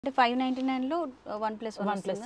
అంటే 599లో 1+1 వస్తుందా?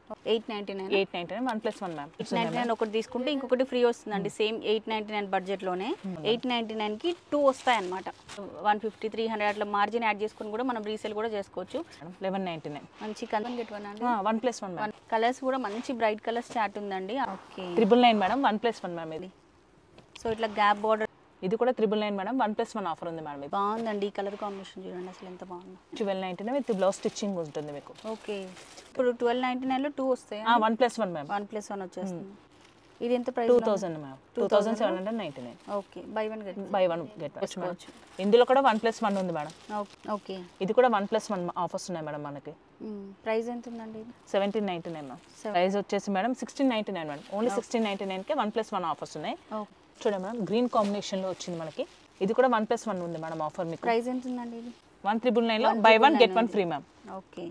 899 1+1 మ్యామ్. 899 ఒకటి తీసుకుంటే ఇంకొకటి ఫ్రీ వస్తుందండి. సేమ్ 899 బడ్జెట్లోనే 899కి 2 వస్తాయి అన్నమాట. 150 300 అట్లా మార్జిన్ యాడ్ చేసుకుని కూడా మనం రీసేల్ కూడా చేసుకోవచ్చు. 1199 మంచి కలర్ గెట్ వన్ అండి. 1+1 మ్యామ్. కలర్స్ కూడా మంచి బ్రైట్ కలర్స్ చాట్ ఉందండి. Okay 999 madam 1+1 ma'am. ఇది సో ఇట్లా గ్యాప్ బార్డర్, ఇది కూడా 999 మేడం. 1+1 ఆఫర్ ఉంది మేడం. ఇది బాగుందండి. ఈ కలర్ కాంబినేషన్ చూడండి అసలు ఎంత బాగుందో. 1299 విత్ బ్లౌజ్ స్టిచ్చింగ్ ఉంటుంది మీకు. ఓకే ఇప్పుడు 1299లో 2 వస్తాయి. 1+1 మ్యామ్. 1+1 వచ్చేస్తుంది. ఇది ఎంత price? 2000 ma'am. 2799. Okay buy one get చేసుకోవచ్చు. ఇందులో కూడా 1+1 ఉంది మేడం. ఓకే ఇది కూడా 1+1 ఆఫర్స్ ఉన్నాయి మేడం మనకి. ప్రైస్ ఎంత ఉందండి? 1799 మ్యామ్. ప్రైస్ వచ్చేసి మేడం 1699 మేడం. ఓన్లీ 1699కే 1+1 ఆఫర్స్ ఉన్నాయి. చూడండి మేడం గ్రీన్ కాంబినేషన్ లో వచ్చింది మనకి. ఇది కూడా 1+1 ఉంది మేడం ఆఫర్ మీకు. ప్రైస్ ఎంత ఉందండి? ఇది 1999 లో buy one get one free ma'am. Okay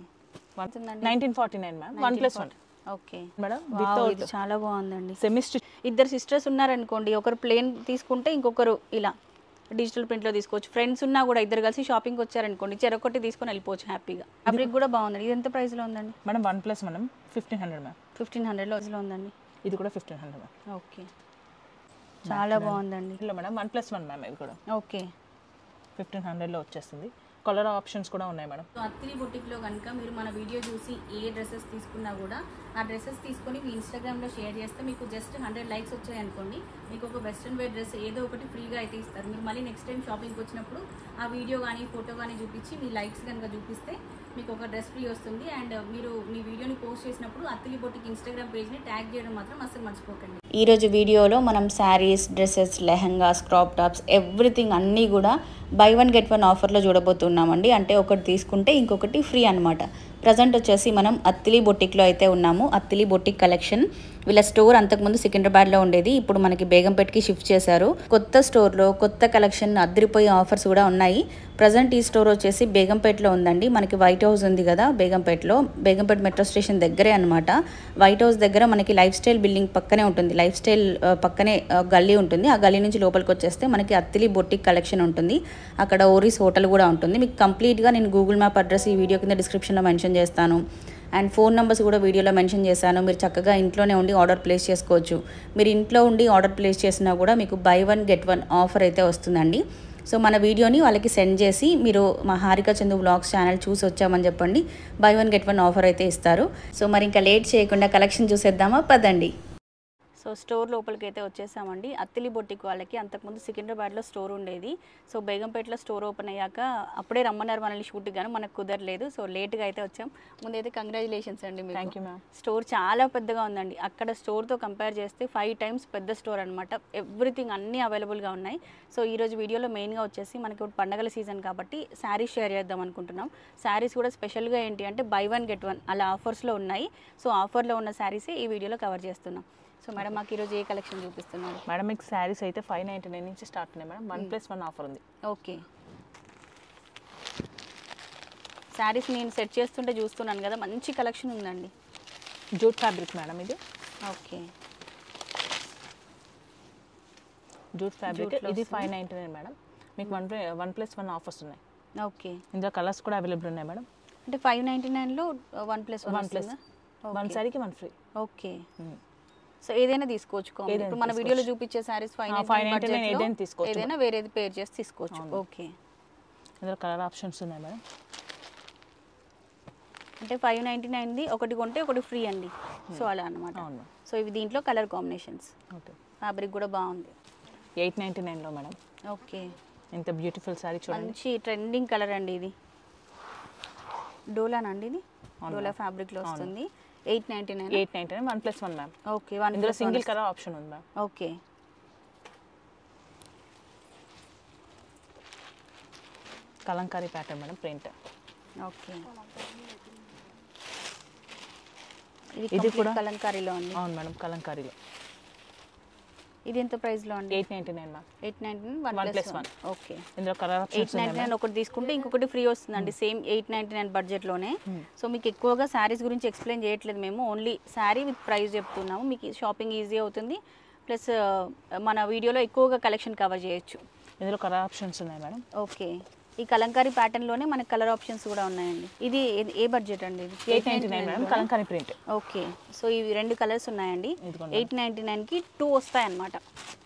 1949 ma'am. 1+1 okay madam. ఇది చాలా బాగుందండి. Semi stitch. ఇద్దరు సిస్టర్స్ ఉన్నారనుకోండి, ఒకరు ప్లేన్ తీసుకుంటే ఇంకొకరు ఇలా డిజిటల్ ప్రింట్లో తీసుకోవచ్చు. ఫ్రెండ్స్ ఉన్నా కూడా ఇద్దరు కలిసి షాపింగ్ వచ్చారనుకోండి, చెరొకటి తీసుకొని వెళ్ళిపోవచ్చు హ్యాపీగా. ఫ్యాబ్రిక్ కూడా బాగుందండి. ఇది ఎంత ప్రైస్లో ఉందండి? Madam 1+1 madam 1500 ma'am. 1500లో ఉందండి. ఇది కూడా 1500 మ్యామ్. ఓకే చాలా బాగుందండి. ఇలా మేడం 1+1 మ్యామ్. ఇది కూడా ఓకే 1500లో వచ్చేస్తుంది. కలర్ ఆప్షన్స్ కూడా ఉన్నాయి మేడం. అత్తిలి బొటిక్లో కనుక మీరు మన వీడియో చూసి ఏ డ్రెస్సెస్ తీసుకున్నా కూడా ఆ డ్రెస్సెస్ తీసుకొని మీ ఇన్స్టాగ్రామ్లో షేర్ చేస్తే మీకు జస్ట్ 100 లైక్స్ వచ్చాయనుకోండి, మీకు ఒక వెస్ట్రన్ వేర్ డ్రెస్ ఏదో ఒకటి ఫ్రీగా అయితే ఇస్తారు. మీరు మళ్ళీ నెక్స్ట్ టైం షాపింగ్కి వచ్చినప్పుడు ఆ వీడియో కానీ ఫోటో కానీ చూపించి మీ లైక్స్ కనుక చూపిస్తే మీకు ఒక డ్రెస్ ఫ్రీ వస్తుంది. అండ్ మీరు మీ వీడియోని పోస్ట్ చేసినప్పుడు అత్తిలి బొటిక్ ఇన్స్టాగ్రామ్ పేజ్ని ట్యాగ్ చేయడం మాత్రం అస్సలు మర్చిపోకండి. ఈరోజు వీడియోలో మనం saris, dresses, lehengas, crop tops everything అన్నీ కూడా బై వన్ గెట్ వన్ ఆఫర్లో చూడబోతున్నామండి. అంటే ఒకటి తీసుకుంటే ఇంకొకటి ఫ్రీ అనమాట. ప్రజెంట్ వచ్చేసి మనం అత్తిలి బొటిక్లో అయితే ఉన్నాము. అత్తిలి బొటిక్ కలెక్షన్ వీళ్ళ స్టోర్ అంతకుముందు సికింద్రాబాద్లో ఉండేది, ఇప్పుడు మనకి బేగంపేట్కి షిఫ్ట్ చేశారు. కొత్త స్టోర్లో కొత్త కలెక్షన్, అద్దరిపోయే ఆఫర్స్ కూడా ఉన్నాయి. ప్రజెంట్ ఈ స్టోర్ వచ్చేసి బేగంపేట్లో ఉందండి. మనకి వైట్ హౌస్ ఉంది కదా బేగంపేట్లో, బేగంపేట్ మెట్రో స్టేషన్ దగ్గరే అనమాట. వైట్ హౌస్ దగ్గర మనకి లైఫ్ స్టైల్ బిల్డింగ్ పక్కనే ఉంటుంది. లైఫ్ స్టైల్ పక్కనే గల్లీ ఉంటుంది. ఆ గల్లీ నుంచి లోపలికి వచ్చేస్తే మనకి అత్తిలి బొటిక్ కలెక్షన్ ఉంటుంది. అక్కడ ఓరీస్ హోటల్ కూడా ఉంటుంది. మీకు కంప్లీట్గా నేను గూగుల్ మ్యాప్ అడ్రస్ ఈ వీడియో కింద డిస్క్రిప్షన్లో మెన్షన్ చేస్తాను. అండ్ ఫోన్ నెంబర్స్ కూడా వీడియోలో మెన్షన్ చేశాను. మీరు చక్కగా ఇంట్లోనే ఉండి ఆర్డర్ ప్లేస్ చేసుకోవచ్చు. మీరు ఇంట్లో ఉండి ఆర్డర్ ప్లేస్ చేసినా కూడా మీకు buy one get one offer అయితే వస్తుందండి. సో మన వీడియోని వాళ్ళకి సెండ్ చేసి మీరు మా హారిక చందు వ్లాగ్స్ ఛానల్ చూసి వచ్చామని చెప్పండి, buy one get one offer అయితే ఇస్తారు. సో మరి ఇంకా లేట్ చేయకుండా కలెక్షన్ చూసేద్దామా, పదండి. సో స్టోర్ లోపలికి అయితే వచ్చేసామండి. అత్తిలి బొటిక్ వాళ్ళకి అంతకుముందు సికింద్రాబాద్లో స్టోర్ ఉండేది. సో బేగంపేటలో స్టోర్ ఓపెన్ అయ్యాక అప్పుడే రమ్మన్నారు మనల్ని షూట్కి, కానీ మనకు కుదరలేదు. సో లేట్గా అయితే వచ్చాం. ముందైతే కంగ్రాచులేషన్స్ అండి మీకు. Thank you ma'am. స్టోర్ చాలా పెద్దగా ఉందండి. అక్కడ స్టోర్తో కంపేర్ చేస్తే 5 times పెద్ద స్టోర్ అనమాట. ఎవ్రీథింగ్ అన్నీ అవైలబుల్గా ఉన్నాయి. సో ఈరోజు వీడియోలో మెయిన్గా వచ్చేసి మనకి ఇప్పుడు పండగల సీజన్ కాబట్టి శారీస్ షేర్ చేద్దాం అనుకుంటున్నాం. శారీస్ కూడా స్పెషల్గా ఏంటి అంటే బై వన్ గెట్ వన్ అలా ఆఫర్స్లో ఉన్నాయి. సో ఆఫర్లో ఉన్న శారీసే ఈ వీడియోలో కవర్ చేస్తున్నాం. సో మేడం మాకు ఈరోజు ఏ కలెక్షన్ చూపిస్తున్నారు? మేడం మీకు శారీస్ అయితే 599 నుంచి స్టార్ట్ ఉన్నాయి మేడం. 1+1 ఆఫర్ ఉంది. ఓకే శారీస్ నేను సెట్ చేస్తుంటే చూస్తున్నాను కదా, మంచి కలెక్షన్ ఉందండి. జూట్ ఫ్యాబ్రిక్ మేడం ఇది. ఓకే జూట్ ఫ్యాబ్రిక్ ఇది 599 మేడం. మీకు 1+1 ఆఫర్స్ ఉన్నాయి. ఓకే ఇందులో కలర్స్ కూడా అవైలబుల్ ఉన్నాయి మేడం. అంటే 599లో 1+1 1 శారీకి 1 ఫ్రీ. ఓకే సో ఏదైనా తీసుకోవచ్చు. ఇప్పుడు మన వీడియోలో చూపించే శారీస్ 599 ఏదైనా తీసుకోవచ్చు. ఏదైనా వేరేది పేర్ చేసి తీసుకోవచ్చు. ఓకే ఇందులో కలర్ ఆప్షన్స్ ఉన్నాయి మేడం. అంటే 599ది ఒకటి కొంటే ఒకటి ఫ్రీ అండి. సో అలా అనమాట. సో ఇవి దీంట్లో కలర్ కాంబినేషన్స్. ఓకే ఫ్యాబ్రిక్ కూడా బాగుంది. 899లో మేడం. ఓకే ఎంత బ్యూటిఫుల్ శారీ చూడండి. మంచి ట్రెండింగ్ కలర్ అండి ఇది. డోలానా అండి ఇది? డోలా ఫ్యాబ్రిక్లో వస్తుంది. 899 1+1 మ్యామ్. ఓకే ఇందులో సింగిల్ కలర్ ఆప్షన్ ఉంది ma'am. Okay kalamkari pattern madam print. Okay ఇది కూడా కలంకారీలో ఉంది. అవును మేడం కలంకారీలో. ఇది ఎంత ప్రైస్లో అండి? 899 మ్యామ్. 899 1+1. ఓకే ఇందులో కలర్ ఆప్షన్స్ 899 ఒకటి తీసుకుంటే ఇంకొకటి ఫ్రీ వస్తుందండి. సేమ్ 899 బడ్జెట్లోనే. సో మీకు ఎక్కువగా శారీస్ గురించి ఎక్స్ప్లెయిన్ చేయట్లేదు మేము, ఓన్లీ శారీ విత్ ప్రైస్ చెప్తున్నాము. మీకు షాపింగ్ ఈజీ అవుతుంది, ప్లస్ మన వీడియోలో ఎక్కువగా కలెక్షన్ కవర్ చేయొచ్చు. ఇందులో కలర్ ఆప్షన్స్ ఉన్నాయి మేడం. ఓకే ఈ కలంకారీ ప్యాటర్న్ లోనే మనకి కలర్ ఆప్షన్స్ కూడా ఉన్నాయండి. ఇది ఏ బడ్జెట్ అండి? ఇది 899 madam, kalamkari print. Okay, so ఇవి 2 కలర్స్ ఉన్నాయండి. 899కి 2 వస్తాయి అన్నమాట.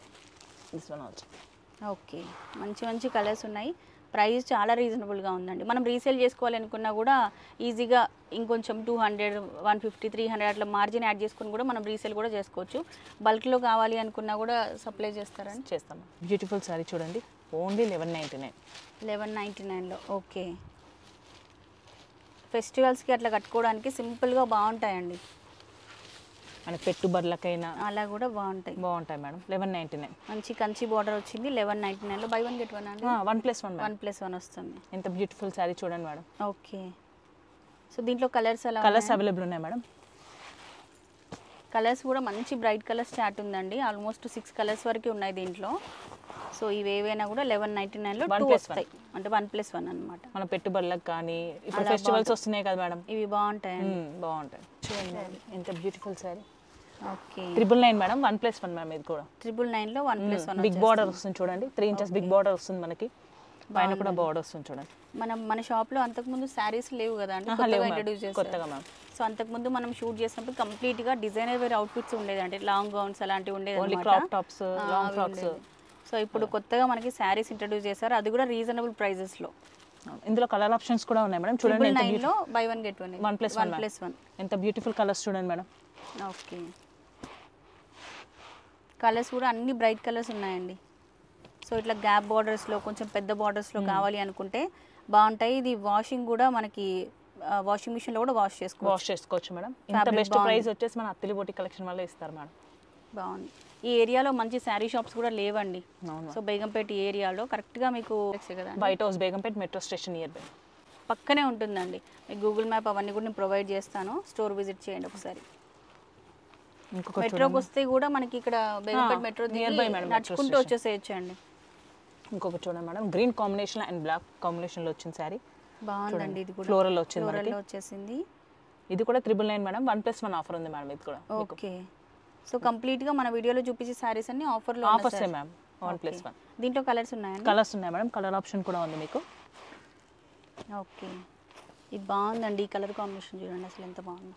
ఓకే, మంచి మంచి కలర్స్ ఉన్నాయి. ప్రైస్ చాలా రీజనబుల్గా ఉందండి. మనం రీసేల్ చేసుకోవాలనుకున్నా కూడా ఈజీగా ఇంకొంచెం 200, 150, 300 అట్లా మార్జిన్ యాడ్ చేసుకుని కూడా మనం రీసేల్ కూడా చేసుకోవచ్చు. బల్క్లో కావాలి అనుకున్నా కూడా సప్లై చేస్తారని. చేస్తాము. బ్యూటిఫుల్ సారీ చూడండి, ఓన్లీ 1199. 1199లో. ఓకే, ఫెస్టివల్స్కి అట్లా కట్టుకోవడానికి సింపుల్గా బాగుంటాయండి. మనకి పెట్టుబడులకైనా అలా కూడా బాగుంటాయి మేడం. 1199. మంచి కంచి బార్డర్ వచ్చింది. 1199లో బై 1 గెట్ 1 అండి. 1+1 1+1 వస్తుంది. ఎంత బ్యూటిఫుల్ సారీ చూడండి మేడం. ఓకే, సో దీంట్లో కలర్స్ ఎలా? కలర్స్ అవైలబుల్ ఉన్నాయి మేడం. కలర్స్ కూడా మంచి బ్రైట్ కలర్స్ చాట్ ఉందండి. ఆల్మోస్ట్ 6 కలర్స్ వరకు ఉన్నాయి దీంట్లో. సో ఇవి ఏవైనా కూడా 1199లో 2 వస్తాయి, అంటే 1+1 అన్నమాట. మన పెట్టుబడులకు కానీ ఇప్పుడు ఫెస్టివల్స్ వస్తున్నాయి కదా మేడం, ఇవి బాగుంటాయండి. బాగుంటాయి. చూడండి ఎంత beautiful sari. Okay, 999 madam, 1+1 ma'am. ఇది కూడా 999లో 1+1 బిగ్ బార్డర్ వస్తుంది చూడండి. 3 ఇంచెస్ బిగ్ బార్డర్ వస్తుంది మనకి. పైన కూడా బార్డర్ వస్తుంది చూడండి. మన షాప్లో అంతకుముందు శారీస్ లేవు కదా అండి, ఇంట్రడ్యూస్ చేస్తారు కొత్తగా మ్యామ్. సో అంతకుముందు మనం షూట్ చేసినప్పుడు కంప్లీట్గా డిజైనర్ వేర్ అవుట్ఫిట్స్ ఉండేది, అంటే లాంగ్ గౌన్స్ అలాంటివి ఉండేది, only crop tops, long frocks. So ఇప్పుడు కొత్తగా మనకి శారీస్ ఇంట్రడ్యూస్ చేశారు, అది కూడా రీజనబుల్ ప్రైజెస్లో. ఇందులో కలర్ ఆప్షన్స్ కూడా ఉన్నాయి మేడం. చూడండి 999లో బై 1 గెట్ 1, 1+1. ఎంత బ్యూటిఫుల్ కలర్స్ చూడండి మేడం. ఓకే, కలర్స్ కూడా అన్ని బ్రైట్ కలర్స్ ఉన్నాయండి. సో ఇట్లా గ్యాప్ బార్డర్స్లో కొంచెం పెద్ద బార్డర్స్లో కావాలి అనుకుంటే బాగుంటాయి. ఇది వాషింగ్ కూడా మనకి వాషింగ్ మిషన్లో కూడా వాష్ చేసుకోవచ్చు మేడం. ఇంత బెస్ట్ ప్రైస్ వచ్చేసి మన అత్తిలి బోటి కలెక్షన్ వల్ల ఇస్తారు మేడం. బాగుంది. ఈ ఏరియాలో మంచి శారీ షాప్స్ కూడా లేవండి. సో బేగంపేట ఏరియాలో కరెక్ట్గా మీకు white house Begumpet metro station near by పక్కనే ఉంటుందండి. మీకు గూగుల్ మ్యాప్ అవన్నీ కూడా నేను ప్రొవైడ్ చేస్తాను, స్టోర్ విజిట్ చేయండి ఒకసారి. మెట్రోకి వస్తే కూడా మనకి ఇక్కడ Begumpet metro near by madam, నడుచుకుంటూ వచ్చేసేయచ్చు అండి. ఇంకొక చూడండి madam, green combination and black కాంబినేషన్లో వచ్చింది శారీ. బాగుందండి. ఇది కూడా ఫ్లోరల్ వచ్చింది, ఫ్లోరల్లో వచ్చేసింది. ఇది కూడా 999 మేడం. 1+1 ఆఫర్ ఉంది మేడం. ఇది కూడా ఓకే, సో కంప్లీట్గా మన వీడియోలో చూపించే శారీస్ అన్ని ఆఫర్స్ మ్యామ్. 1+1. దీంట్లో కలర్స్ ఉన్నాయండి? కలర్స్ ఉన్నాయి మేడం, కలర్ ఆప్షన్ కూడా ఉంది మీకు. ఓకే, ఇది బాగుందండి. ఈ కలర్ కాంబినేషన్ చూడండి అసలు ఎంత బాగుందో.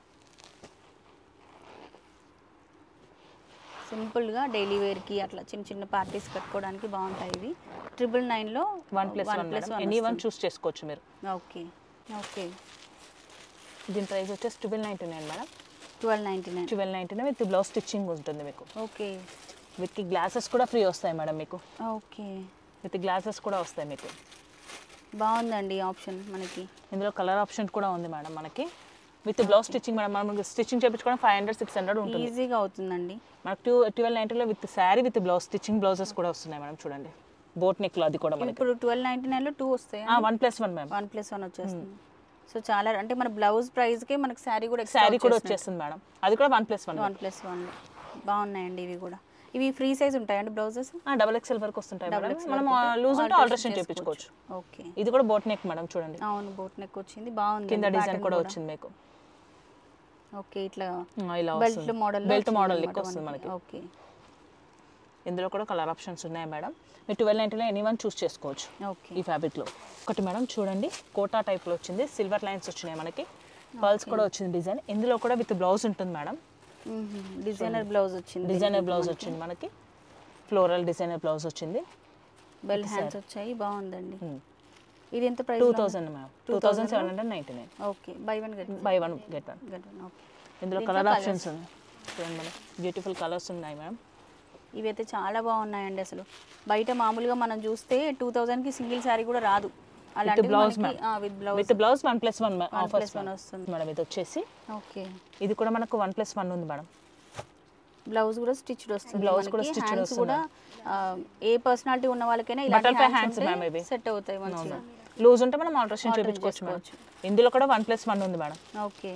సింపుల్గా డైలీ వేర్కి అట్లా చిన్న చిన్న పార్టీస్ కట్టుకోవడానికి బాగుంటాయి ఇవి. 999లో 1+1 ఎనీవన్ చూస్ చేసుకోవచ్చు మీరు. ఓకే ఓకే, దీని ప్రైస్ వచ్చేసి 1299 మేడం. 1299 విత్ బ్లౌజ్ స్టిచ్చింగ్ ఉంటుంది మీకు. ఓకే, విత్ గ్లాసెస్ కూడా ఫ్రీ వస్తాయి మేడం మీకు. ఓకే, విత్ గ్లాసెస్ కూడా వస్తాయి మీకు. బాగుందండి ఆప్షన్. మనకి ఇందులో కలర్ ఆప్షన్ కూడా ఉంది మేడం మనకి. విత్ బ్లౌజ్ స్టిచ్చింగ్ మేడం, మనం స్టిచ్చింగ్ చేయించుకోవడం 500, 600 ఉంటుంది, ఈజీగా అవుతుందండి. మనకు 1299లో with sari with blouse stitching blouses కూడా వస్తున్నాయి మేడం. చూడండి బోట్ నెక్లో అది కూడా మనకి. ఇప్పుడు 1299లో 2 వస్తాయి. 1+1 మ్యామ్. 1+1 వచ్చేస్తుంది. సో చాలా, అంటే మన బ్లౌజ్ ప్రైస్కే మనకి శారీ కూడా వచ్చేస్తుంది మేడం. అది కూడా 1+1. 1+1 బాగున్నాయండి ఇవి కూడా. ఇవి ఫ్రీ సైజ్ ఉంటాయండి బ్లౌజెస్? XXL వరకు వస్తుంటాయి మేడం. మనం లూజ్ ఉంటే ఆల్టరేషన్ చేయించుకోవచ్చు. ఓకే, ఇది కూడా బోట్ నెక్ మేడం. చూడండి. అవును, బోట్ నెక్ వచ్చింది, బాగుంది. కింద డిజైన్ కూడా వచ్చింది మీకు. ఓకే, ఇట్లా ఇలా బెల్ట్ మోడల్ లెక్క వస్తుంది మనకి. ఓకే, ఇందులో కూడా కలర్ ఆప్షన్స్ ఉన్నాయి మేడం. మీరు 1299లో ఎనీవన్ చూస్ చేసుకోవచ్చు. ఓకే, ఈ ఫ్యాబ్రిక్లో ఒకటి మేడం చూడండి, కోటా టైప్లో వచ్చింది, సిల్వర్ లైన్స్ వచ్చినాయి మనకి, పర్ల్స్ కూడా వచ్చింది డిజైన్. ఇందులో కూడా విత్ బ్లౌజ్ ఉంటుంది మేడం. డిజైనర్ బ్లౌజ్ వచ్చింది మనకి. ఫ్లోరల్ డిజైనర్ బ్లౌజ్ వచ్చింది, బెల్ హ్యాండ్స్ వచ్చాయి, బాగుందండి. ఇది ఎంత price? 2000 ma'am. 2799. Okay, buy 1 get 1. Okay, ఇందులో కలర్ ఆప్షన్స్ ఉన్నాయి చూడండి మేడం. బ్యూటిఫుల్ కలర్స్ ఉన్నాయి మేడం. ఇవైతే చాలా బాగున్నాయండి. అసలు బయట మామూలుగా మనం చూస్తే 2000కి సింగిల్ శారీ కూడా రాదు. అలాంటి బ్లౌజ్ విత్ బ్లౌజ్ 1+1 ఆఫర్స్ వస్తుంది మేడం. ఇది వచ్చేసి ఓకే, ఇది కూడా మనకు 1+1 ఉంది మేడం. బ్లౌజ్ కూడా స్టిచ్డ్ వస్తుంది. బ్లౌజ్ కూడా స్టిచ్డ్ వస్తుంది. కూడా ఏ పర్సనాలిటీ ఉన్న వాళ్ళకైనా బటర్ఫ్లై హ్యాండ్స్ మ్యామ్. ఇవి సెట్ అవుతాయి మంచిగా. లూజ్ ఉంటే మనం ఆల్టరేషన్ చేయించుకోవచ్చు మేడం. ఇందులో కూడా 1+1 ఉంది మేడం. ఓకే,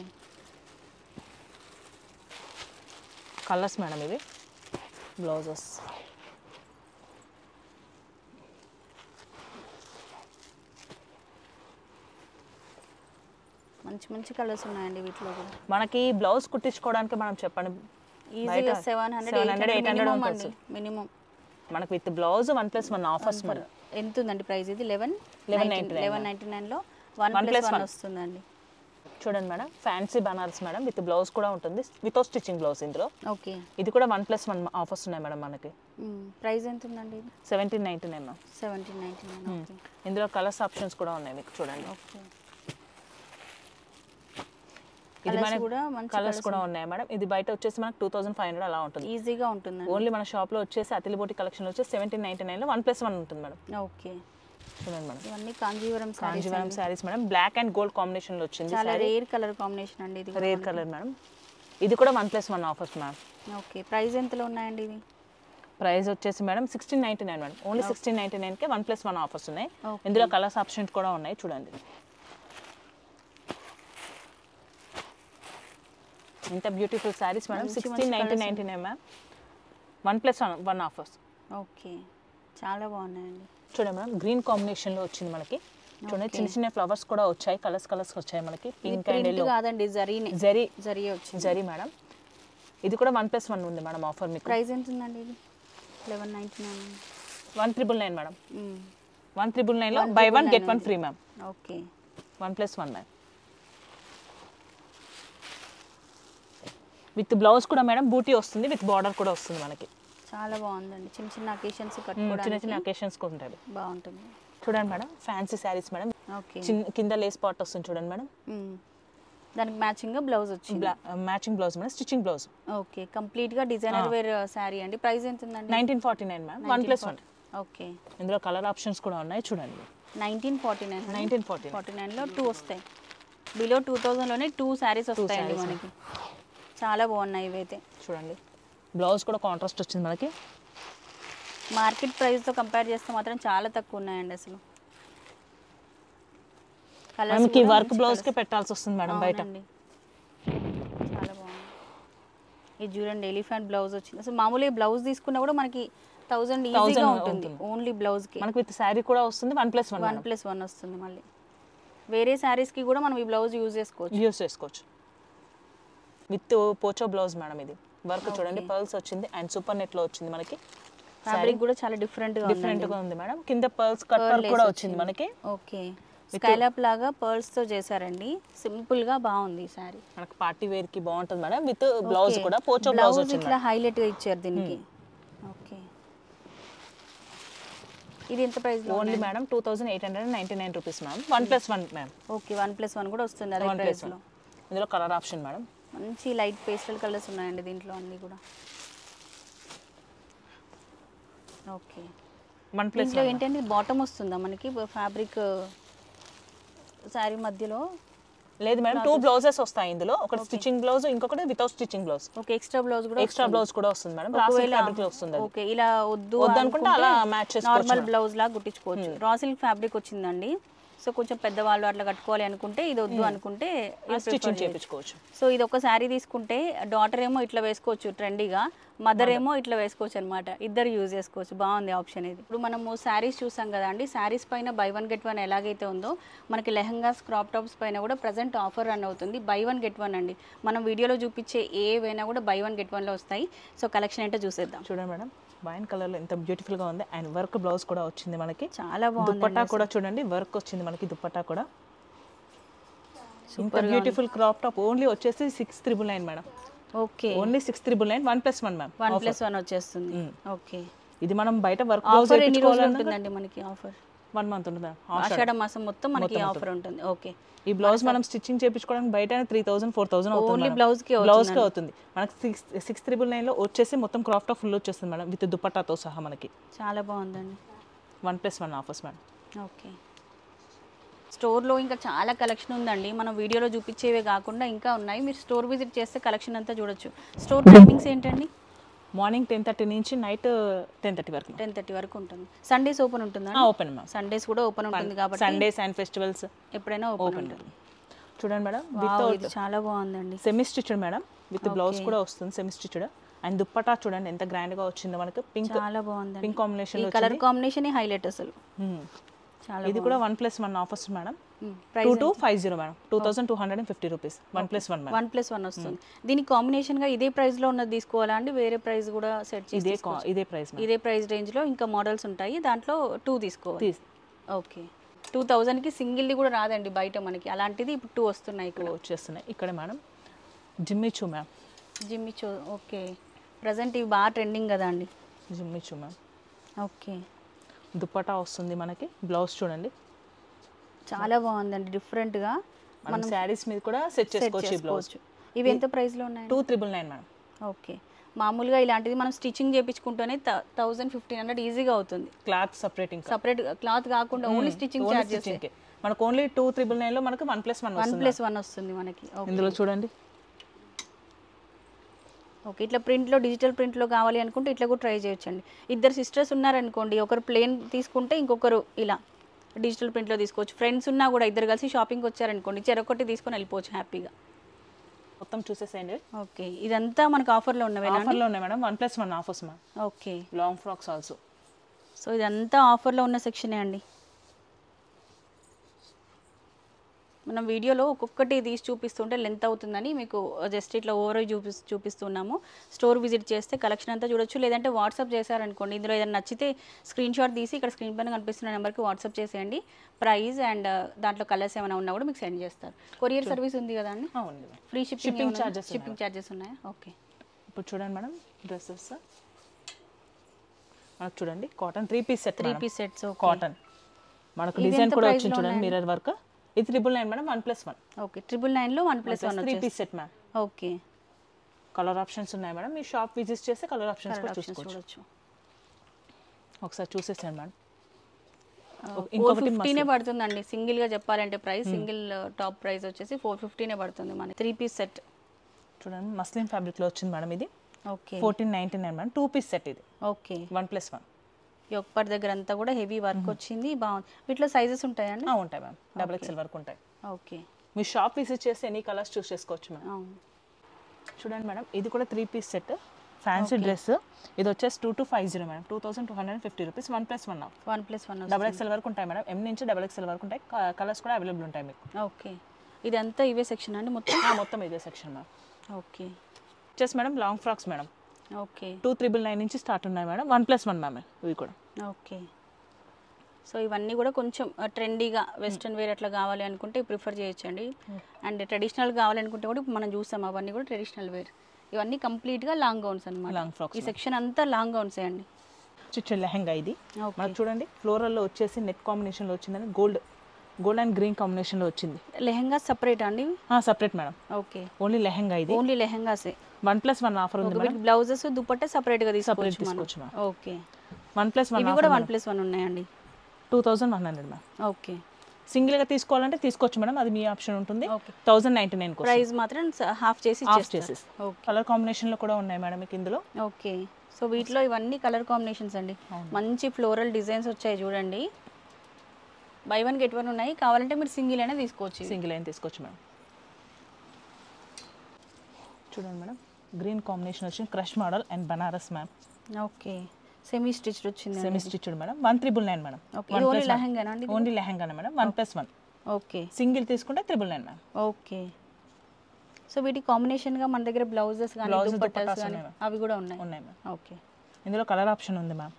కలర్స్ మేడం ఇవి బ్లౌజెస్. మంచి మంచి కలర్స్ ఉన్నాయండి వీటిలో కూడా. మనకి బ్లౌజ్ కుట్టించుకోవడానికి మనం చెప్పండి ఈజీగా 700, 800 ఉంటుంది మినిమం. మనకి విత్ బ్లౌజ్ 1+1 ఆఫర్స్ మరి. ఎంత ఉందండి ప్రైస్ ఇది? 1199లో 1+1 వస్తుందండి. చూడండి madam, fancy Banaras madam, with blouse కూడా ఉంటుంది, వితౌట్ స్టిచ్చింగ్ బ్లౌజ్ ఇందులో. ఓకే, ఇది కూడా 1+1 ఆఫర్స్ ఉన్నాయి మేడం మనకి. ప్రైస్ ఎంత ఉందండి ఇది? 1799 మ్యామ్. 1799. ఓకే, ఇందులో కలర్స్ ఆప్షన్స్ కూడా ఉన్నాయి మీకు చూడండి. ఓకే, ఇది కలర్స్ మనకి కూడా మంచి కలర్స్ కూడా ఉన్నాయి మేడం. ఇది బయట వచ్చేసి మనకు 2500 అలా ఉంటుంది. ఈజీగా ఉంటుందండి. ఓన్లీ మన షాప్లో వచ్చేసి అతిలిబోటి కలెక్షన్ వచ్చేసి 1799లో 1+1 ఉంటుంది మేడం. ఓకే, చూడండి మేడం, ఇవన్నీ Kanjeevaram Kanjeevaram saris madam, black and gold combination లో వచ్చింది. చాలా రేర్ కలర్ కాంబినేషన్ అండి ఇది. Rare colour madam. ఇది కూడా 1+1 ఆఫర్స్ మ్యామ్. ఓకే, ప్రైస్ ఎంతలో ఉన్నాయండి ఇది? ప్రైస్ వచ్చేసి మేడం 1699 మేడం. ఓన్లీ 1699కే 1+1 ఆఫర్స్ ఉన్నాయి. ఇందులో కలర్స్ ఆప్షన్స్ కూడా ఉన్నాయి చూడండి. ఇంత beautiful saris madam, 1699 ma'am, 1+1 offers. Okay, చాలా బాగున్నాయండి. చూడండి మేడం, గ్రీన్ కాంబినేషన్ లో వచ్చింది మనకి. చూడండి, చిన్న చిన్న ఫ్లవర్స్ కూడా వచ్చాయి, కలర్స్ వచ్చాయి మనకి. పింక్ అండ్ ఎల్లో కాదండి, జరీ వచ్చింది. జరీ మేడం. ఇది కూడా 1+1 ఉంది మేడం ఆఫర్ మీకు. ప్రైస్ ఎంత ఉందండి ఇది? 1199. 1999 మేడం. 1999లో buy 1 get 1 free ma'am. Okay, 1+1 ma'am. With blouse కూడా మేడం బూటీ వస్తుంది, విత్ బార్డర్ కూడా వస్తుంది మనకి. చాలా బాగుందండి. చిన్న చిన్న అకేషన్స్ చిన్న చిన్న అకేషన్స్ ఉంటుంది, బాగుంటుంది. చూడండి madam, fancy saris madam. Okay, కింద లేస్ పార్ట్ వస్తుంది చూడండి మేడం. దానికి మ్యాచింగ్ బ్లౌజ్ వచ్చింది. Matching blouse madam, stitching blouse. Okay, complete గా డిజైనర్ వేర్ శారీ అండి. ప్రైస్ ఎంత ఉందండి? 1949 మ్యామ్, 1+1. ఓకే, ఇందులో కలర్ ఆప్షన్స్ కూడా ఉన్నాయి చూడండి. 1949లో 2 వస్తాయి. బిలో 2000లోనే 2 శారీస్ వస్తాయండి మనకి. చాలా బాగున్నాయి ఇవైతే. చూడండి, బ్లౌజ్ కూడా కాంట్రాస్ట్ వచ్చింది మనకి. మార్కెట్ ప్రైస్తో కంపేర్ చేస్తే మాత్రం చాలా తక్కువ ఉన్నాయండి అసలు. మనకి వర్క్ బ్లౌజ్కి పెట్టాల్సి వస్తుంది మేడం బయట. చాలా బాగుంది. ఇది చూడండి, ఎలిఫెంట్ బ్లౌజ్ వచ్చింది. అసలు మామూలుగా బ్లౌజ్ తీసుకున్నా కూడా మనకి 1000 ఈజీగా ఉంటుంది. ఓన్లీ బ్లౌజ్కి మనకి విత్ శారీ కూడా వస్తుంది. 1+1 వస్తుంది. మళ్ళీ వేరే శారీస్కి కూడా మనం ఈ బ్లౌజ్ యూజ్ చేసుకోవచ్చు. విత్ పోచో బ్లౌజ్ మేడం. ఇది వర్క్ చూడండి, పర్ల్స్ వచ్చింది అండ్ సూపర్ నెట్ లో వచ్చింది మనకి. ఫ్యాబ్రిక్ కూడా చాలా డిఫరెంట్ గా ఉంది మేడం. కింద పర్ల్స్ కట్ వర్క్ కూడా వచ్చింది మనకి. ఓకే, స్కైలాప్ లాగా పర్ల్స్ తో చేశారండి. సింపుల్ గా బాగుంది సారీ. మనకి పార్టీ వేర్ కి బాగుంటుంది మేడం. విత్ బ్లౌజ్ కూడా పోచో బ్లౌజ్ వచ్చింది. ఇట్లా హైలైట్ గా ఇచ్చారు దీనికి. ఓకే, ఇది ఎంత ప్రైస్ లో? Only madam 2899 rupees madam. 1+1 madam. Okay, 1+1 కూడా వస్తుంది అదే ప్రైస్ లో. ఇందులో కలర్ ఆప్షన్ మేడం. మంచి లైట్ పేస్టల్ కలర్స్ ఉన్నాయండి దీంట్లో అన్ని కూడా. ఓకే, 1+1 ఏంటంటే బాటమ్ వస్తుందా మనకి ఫ్యాబ్రిక్ శారీ మధ్యలో? లేదు మేడం, 2 బ్లౌజెస్ వస్తాయి ఇందులో. ఒకటి స్టిచ్చింగ్ బ్లౌజ్, ఇంకొకటి without stitching blouse. Okay, extra blouse కూడా వస్తుంది మేడం. రా సిల్క్ ఫ్యాబ్రిక్ లో వస్తుంది. ఓకే, ఇలా వద్దు అనుకుంటే అలా మ్యాచ్ చేసుకోవచ్చు. నార్మల్ బ్లౌజ్ లా కుట్టించుకోవచ్చు. రా సిల్క్ ఫ్యాబ్రిక్ వచ్చిందండి. సో కొంచెం పెద్దవాళ్ళు అట్లా కట్టుకోవాలి అనుకుంటే ఇది వద్దు అనుకుంటే స్టిచ్చింగ్ చేయించుకోవచ్చు. సో ఇది ఒక శారీ తీసుకుంటే డాటర్ ఏమో ఇట్లా వేసుకోవచ్చు ట్రెండీగా, మదర్ ఏమో ఇట్లా వేసుకోవచ్చు అనమాట. ఇద్దరు యూజ్ చేసుకోవచ్చు. బాగుంది ఆప్షన్ ఇది. ఇప్పుడు మనము శారీస్ చూసాం కదా అండి. శారీస్ పైన బై 1 గెట్ 1 ఎలాగైతే ఉందో మనకి లెహంగాస్, క్రాప్ టాప్స్ పైన కూడా ప్రజెంట్ ఆఫర్ రన్ అవుతుంది. బై 1 గెట్ 1 అండి. మనం వీడియోలో చూపించే ఏవైనా కూడా బై 1 గెట్ 1లో వస్తాయి. సో కలెక్షన్ ఏంటో చూసేద్దాం. చూడండి మేడం, వైన్ కలర్ లో ఎంత బ్యూటిఫుల్ గా ఉంది. అండ్ వర్క్ బ్లౌజ్ కూడా వచ్చింది మనకి. చాలా బాగుంది. దుపట్టా కూడా చూడండి, వర్క్ వచ్చింది మనకి. దుపట్టా కూడా super beautiful. Crop top only వచ్చేసి 699 మేడం. Okay, only 699, 1+1 ma'am. 1+1 వచ్చేస్తుంది. ఓకే, ఇది మనం బయట వర్క్ ఆఫర్ ఎన్ని రోజులు ఉంటుందండి మనకి? ఆఫర్ 1 మంత్ ఉంటుంది. ఆషాఢ మాసం మొత్తం మనకి ఆఫర్ ఉంటుంది. ఓకే, ఈ బ్లౌజ్ మనం స్టిచ్చింగ్ చేయించుకోవడానికి బయట 3000, 4000 అవుతుంది. ఓన్లీ బ్లౌజ్ కి అవుతుంది మనకి. 699 లో వచ్చేసి మొత్తం క్రాఫ్ట్ ఆఫ్ ఫుల్ వచ్చేస్తుంది మేడం, విత్ దుపట్టాతో సహా మనకి. చాలా బాగుందండి. 1+1 ఆఫర్స్ మేడం. ఓకే, స్టోర్లో ఇంకా చాలా కలెక్షన్ ఉందండి. మనం వీడియోలో చూపించేవే కాకుండా ఇంకా ఉన్నాయి. మీరు స్టోర్ విజిట్ చేస్తే కలెక్షన్ అంతా చూడొచ్చు. స్టోర్ టైమింగ్స్ ఏంటండి? మార్నింగ్ 10:30 నుంచి నైట్ 10:30 వరకు. 10:30 వరకు ఉంటుంది. సండేస్ ఓపెన్ ఉంటుందా? Open ma'am. సండేస్ కూడా ఓపెన్ ఉంటుంది కాబట్టి సండేస్ అండ్ ఫెస్టివల్స్ ఎప్పుడైనా ఓపెన్ ఉంటుంది. చూడండి మేడం, ఇది చాలా బాగుందండి. Semi stitched madam, with blouse కూడా వస్తుంది సెమీ స్టిచ్డ్. అండ్ దుపట్టా చూడండి ఎంత గ్రాండ్ గా వచ్చిందో మనకి. పింక్, చాలా బాగుంది. Pink combination. Colour combination highlight అసలు. చాలా ఇది కూడా 1+1 offers madam. Price 2250 madam, 2250 rupees 1+1 madam. 1+1 వస్తుంది. దీనికి కాంబినేషన్గా ఇదే ప్రైస్లో ఉన్నది తీసుకోవాలా అండి, వేరే ప్రైస్ కూడా సెట్ చేసి ఇదే ప్రైస్ మేడం. ఇదే ప్రైస్ రేంజ్లో ఇంకా మోడల్స్ ఉంటాయి, దాంట్లో 2 తీసుకోవాలి. ఓకే, 2000కి సింగిల్ది కూడా రాదండి బయట మనకి, అలాంటిది ఇప్పుడు 2 వస్తున్నాయి ఇక్కడ వచ్చేస్తున్నాయి. ఇక్కడ madam Jimmy Choo ma'am. Jimmy Choo, okay. Present ఇవి బాగా ట్రెండింగ్ కదా అండి. Jimmy Choo ma'am. ఓకే, దుప్పటా వస్తుంది మనకి. బ్లౌజ్ చూడండి చాలా బాగుందండి, డిఫరెంట్గా మనం శారీస్ మీద కూడా సెట్ చేసుకోవచ్చు. బ్లౌజ్ ఇవి ఎంత ప్రైస్లో ఉన్నాయి? 2999 మేడం. ఓకే, మామూలుగా ఇలాంటిది మనం స్టిచ్చింగ్ చేయించుకుంటూనే 1000-1500 ఈజీగా అవుతుంది. క్లాత్ సపరేట్ క్లాత్ కాకుండా ఓన్లీ స్టిచ్చింగ్ చార్జెస్. మనకు ఓన్లీ 2399 లో మనకు 1+1 వస్తుంది మనకి. ఇందులో చూడండి. ఓకే, ఇట్లా ప్రింట్లో, డిజిటల్ ప్రింట్లో కావాలి అనుకుంటే ఇట్లా కూడా ట్రై చేయొచ్చండి. ఇద్దరు సిస్టర్స్ ఉన్నారనుకోండి, ఒకరు ప్లేన్ తీసుకుంటే ఇంకొకరు ఇలా డిజిటల్ ప్రింట్లో తీసుకోవచ్చు. ఫ్రెండ్స్ ఉన్నా కూడా ఇద్దరు కలిసి షాపింగ్కి వచ్చారనుకోండి, చెరొకటి తీసుకొని వెళ్ళిపోవచ్చు హ్యాపీగా. మొత్తం చూసేసేయండి. ఓకే, ఇదంతా మనకు ఆఫర్లో ఉన్నవేనా? ఆఫర్లో ఉన్నాయి madam, 1+1 offers ma'am. Okay, long frocks also. So ఇదంతా ఆఫర్లో ఉన్న సెక్షనే అండి. మనం వీడియోలో ఒక్కొక్కటి తీసి చూపిస్తుంటే లెంత్ అవుతుందని మీకు జస్ట్ ఇట్లా ఓవర్ చూపిస్తున్నాము. స్టోర్ విజిట్ చేస్తే కలెక్షన్ అంతా చూడొచ్చు, లేదంటే వాట్సాప్ చేశారనుకోండి, ఇందులో ఏదైనా నచ్చితే స్క్రీన్ షాట్ తీసి ఇక్కడ స్క్రీన్ పైన కనిపిస్తున్న నెంబర్కి వాట్సాప్ చేసేయండి. ప్రైస్ అండ్ దాంట్లో కలర్స్ ఏమైనా ఉన్నా కూడా మీకు సెండ్ చేస్తారు. కొరియర్ సర్వీస్ ఉంది కదా అండి? ఫ్రీ షిప్పింగ్ చార్జెస్ ఉన్నాయా? ఓకే, ఇప్పుడు చూడండి మేడం డ్రెస్సెస్ మనకు చూడండి. Cotton 3-piece set. 3-piece sets cotton మనకు డిజైన్ కూడా వచ్చింది చూడండి, మిర్రర్ వర్క్. ఇది 999 మేడం, 1+1. ఓకే, 999లో 1+1 3-piece set ma'am. Okay, colour options ఉన్నాయి మేడం. మీ షాప్ విజిట్ చేస్తే కలర్ ఆప్షన్స్ కూడా చూసుకోవచ్చు. ఒకసారి చూసేసాను మేడం. 450 పడుతుందండి సింగిల్గా చెప్పాలంటే ప్రైస్. సింగిల్ టాప్ ప్రైస్ వచ్చేసి 450 పడుతుంది మన 3-piece సెట్. చూడండి మస్లిన్ ఫ్యాబ్రిక్లో వచ్చింది మేడం ఇది. ఓకే, 1499 మేడం, 2-piece సెట్ ఇది. ఓకే, 1+1. యొక్కటి దగ్గర అంతా కూడా హెవీ వర్క్ వచ్చింది, బాగుంది. వీటిలో సైజెస్ ఉంటాయండి? ఉంటాయి మ్యామ్, XXL వరకు ఉంటాయి. ఓకే, మీ షాప్ విజిట్ చేస్తే ఎనీ కలర్స్ చూస్ చేసుకోవచ్చు మ్యామ్. చూడండి మేడం, ఇది కూడా 3-piece సెట్ ఫ్యాన్సీ డ్రెస్. ఇది వచ్చేసి 2250 మేడం, 2250 రూపీస్. 1+1 XXL వరకు ఉంటాయి మేడం. M నుంచి XXL వరకు ఉంటాయి. కలర్స్ కూడా అవైలబుల్ ఉంటాయి మీకు. ఓకే, ఇదంతా ఇవే సెక్షన్ అండి మొత్తం? మొత్తం ఇదే సెక్షన్ మ్యామ్. ఓకే, వచ్చేసి madam long frocks madam. Okay, 2999 నుంచి స్టార్ట్ ఉన్నాయి మేడం. 1+1 మ్యామ్ ఇవి కూడా. ఓకే, సో ఇవన్నీ కూడా కొంచెం ట్రెండీగా వెస్ట్రన్ వేర్ అట్లా కావాలి అనుకుంటే ప్రిఫర్ చేయొచ్చండి. అండ్ ట్రెడిషనల్ కావాలనుకుంటే కూడా మనం చూసాం అవన్నీ కూడా ట్రెడిషనల్ వేర్. ఇవన్నీ కంప్లీట్గా లాంగ్ గౌన్స్ అనమాట. Long frocks. ఈ సెక్షన్ అంతా లాంగ్ గౌన్సే అండి. చిన్న లెహంగా ఇది మనకు చూడండి. ఫ్లోరల్లో వచ్చేసి నెట్ కాంబినేషన్లో వచ్చిందని గోల్డ్ అండ్ గ్రీన్ కాంబినేషన్లో వచ్చింది. లెహంగా సపరేట్ అండి? Separate madam. Okay, only lehenga ఇది. ఓన్లీ లెహంగాసే. 1+1 ఆఫర్ ఉంది మేడం. బ్లౌజెస్ దుపట్టా సపరేట్గా తీసుకోవచ్చు. ఓకే, 1+1 ఇవి కూడా 1+1 ఉన్నాయండి. 2100 మ్యామ్. ఓకే, సింగిల్గా తీసుకోవాలంటే తీసుకోవచ్చు మేడం, అది మీ ఆప్షన్ ఉంటుంది. 1099 ప్రైస్ మాత్రం హాఫ్ చేసి కలర్ కాంబినేషన్లో కూడా ఉన్నాయి మేడం మీకు ఇందులో. ఓకే, సో వీటిలో ఇవన్నీ కలర్ కాంబినేషన్స్ అండి. మంచి ఫ్లోరల్ డిజైన్స్ వచ్చాయి చూడండి. బై 1 get 1 ఉన్నాయి. కావాలంటే మీరు సింగిల్ అయినా తీసుకోవచ్చు. మేడం. చూడండి మేడం, గ్రీన్ కాంబినేషన్ వచ్చింది. Crush model and Banaras ma'am. Okay, semi stitched వచ్చింది. Semi stitched madam. 1999 madam. Only లెహంగానా అండి? ఓన్లీ లెహంగానే మేడం. 1+1. ఓకే, సింగిల్ తీసుకుంటే 999 మ్యామ్. ఓకే, సో వీటి కాంబినేషన్ గా మన దగ్గర బ్లౌజెస్ కానీ దుపట్టాస్ కానీ అవి కూడా ఉన్నాయి మ్యామ్. ఓకే, ఇందులో కలర్ ఆప్షన్ ఉంది మ్యామ్.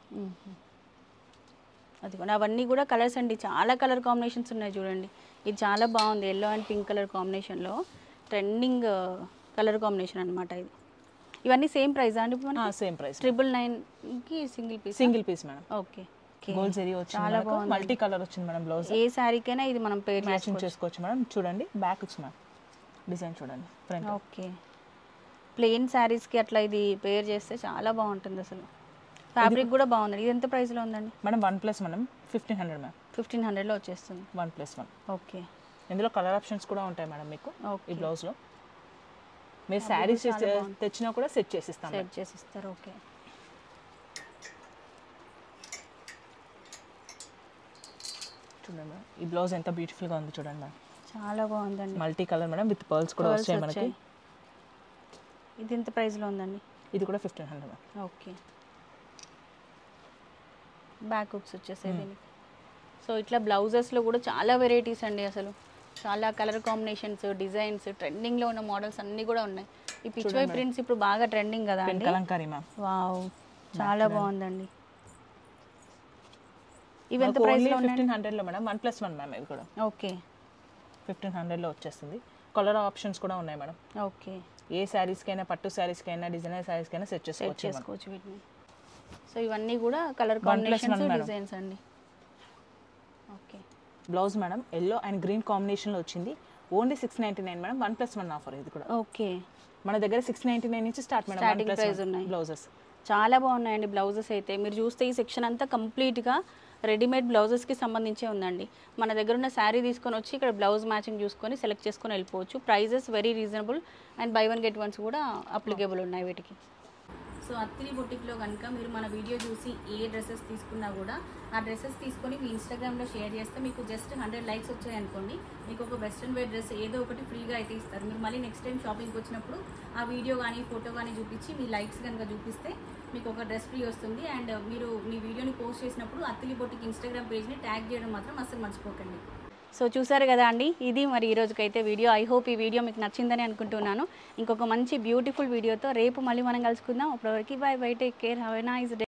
అది కూడా అవన్నీ కూడా కలర్స్ అండి. చాలా కలర్ కాంబినేషన్స్ ఉన్నాయి చూడండి. ఇది చాలా బాగుంది, ఎల్లో అండ్ పింక్ కలర్ కాంబినేషన్లో ట్రెండింగ్ కలర్ కాంబినేషన్ అనమాట ఇది. ఇవన్నీ సేమ్ ప్రైస్ అండి? Same price. 999కి single piece madam. Okay, gold zari వచ్చింది. చాలా బాగుంది. మల్టీ కలర్ వచ్చింది మేడం బ్లౌజ్. ఏ శారీకైనా ఇది మనం పేర్ మ్యాచింగ్ చేసుకోవచ్చు మేడం. చూడండి బ్యాక్ వచ్చిన డిజైన్ చూడండి ఫ్రంట్. ఓకే, ప్లెయిన్ శారీస్కి అట్లా ఇది పేర్ చేస్తే చాలా బాగుంటుంది అసలు. ఫ్యాబ్రిక్ కూడా బాగుంది. ఇది ఎంత ప్రైస్లో ఉందండి మేడం? 1+1 1500 మ్యామ్. 1500లో వచ్చేస్తుంది 1+1. ఓకే, ఇందులో కలర్ ఆప్షన్స్ కూడా ఉంటాయి మేడం మీకు ఈ బ్లౌజ్లో. మీరు శారీస్ తెచ్చినా కూడా సెట్ చేసిస్తారు. ఓకే, చూడండి మేడం, ఈ బ్లౌజ్ ఎంత బ్యూటిఫుల్గా ఉంది చూడండి మేడం. చాలా బాగుందండి. Multi colour madam, with pearls కూడా వచ్చాయి మనకి. ఇది ఎంత ప్రైస్లో ఉందండి? ఇది కూడా 1500 మ్యామ్. ఓకే, బ్యాక్ హుక్స్ వచ్చేసాయి దీనికి. సో ఇట్లా బ్లౌజెస్లో కూడా చాలా వెరైటీస్ అండి, అసలు చాలా కలర్ కాంబినేషన్స్, డిజైన్స్, ట్రెండింగ్లో ఉన్న మోడల్స్ అన్నీ కూడా ఉన్నాయి. ఈ పిచ్వై ప్రింట్స్ ఇప్పుడు బాగా ట్రెండింగ్ కదా అండి. కలంకారీ మ్యామ్. వావ్, చాలా బాగుందండి. ఇవి ఎంత ప్రైస్లో ఉన్నాయి? 1500లో మేడం, 1+1 మ్యామ్. ఇవి కూడా ఓకే 1500లో వచ్చేస్తుంది. కలర్ ఆప్షన్స్ కూడా ఉన్నాయి మేడం. ఓకే, ఏ శారీస్కైనా, పట్టు శారీస్కైనా, డిజైనర్ శారీస్కైనా సెట్ చేసుకోవచ్చు వీటిని. సో ఇవన్నీ కూడా కలర్ కాంబినేషన్స్, డిజైన్స్ అండి. Okay, blouse madam yellow and green కాంబినేషన్లో వచ్చింది. ఓన్లీ 699 మేడం, 1+1 ఆఫర్ ఇది కూడా. ఓకే, మన దగ్గర 699 నుంచి స్టార్ట్ మేడం. స్టార్టింగ్ ప్రైస్ ఉన్నాయి. బ్లౌజెస్ చాలా బాగున్నాయండి బ్లౌజెస్ అయితే. మీరు చూస్తే ఈ సెక్షన్ అంతా కంప్లీట్గా రెడీమేడ్ బ్లౌజెస్కి సంబంధించే ఉందండి. మన దగ్గర ఉన్న శారీ తీసుకొని వచ్చి ఇక్కడ బ్లౌజ్ మ్యాచింగ్ చూసుకొని సెలెక్ట్ చేసుకొని వెళ్ళిపోవచ్చు. Prices very reasonable and buy one get ones కూడా అప్లికేబుల్ ఉన్నాయి వీటికి. సో అత్తిలి బొటిక్లో కనుక మీరు మన వీడియో చూసి ఏ డ్రెస్సెస్ తీసుకున్నా కూడా ఆ డ్రెస్సెస్ తీసుకొని మీ ఇన్స్టాగ్రామ్లో షేర్ చేస్తే మీకు జస్ట్ 100 లైక్స్ వచ్చాయనుకోండి, మీకు ఒక వెస్ట్రన్ వేర్ డ్రెస్ ఏదో ఒకటి ఫ్రీగా అయితే ఇస్తారు. మీరు మళ్ళీ నెక్స్ట్ టైం షాపింగ్కి వచ్చినప్పుడు ఆ వీడియో కానీ ఫోటో కానీ చూపించి మీ లైక్స్ కనుక చూపిస్తే మీకు ఒక డ్రెస్ ఫ్రీ వస్తుంది. అండ్ మీరు మీ వీడియోని పోస్ట్ చేసినప్పుడు అత్తిలి బొటిక్ ఇన్స్టాగ్రామ్ పేజ్ని ట్యాగ్ చేయడం మాత్రం అస్సలు మర్చిపోకండి. సో చూసారు కదా అండి, ఇది మరి ఈ రోజుకైతే వీడియో. ఐ హోప్ ఈ వీడియో మీకు నచ్చిందని అనుకుంటున్నాను. ఇంకొక మంచి బ్యూటిఫుల్ వీడియోతో రేపు మళ్ళీ మనం కలుసుకుందాం. అప్పటివరకు bye bye, take care, have a nice day.